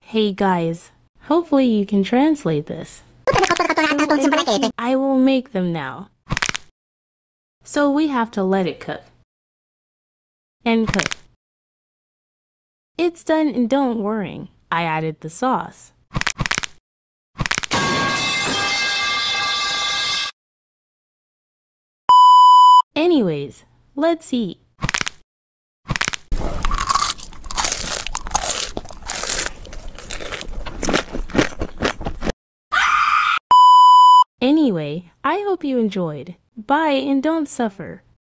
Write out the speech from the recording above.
Hey guys, hopefully you can translate this. I will make them now. So we have to let it cook. And cook. It's done and don't worry, I added the sauce. Anyways, let's eat. Anyway, I hope you enjoyed. Bye and don't suffer.